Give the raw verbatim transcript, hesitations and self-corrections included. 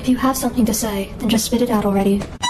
If you have something to say, then just spit it out already.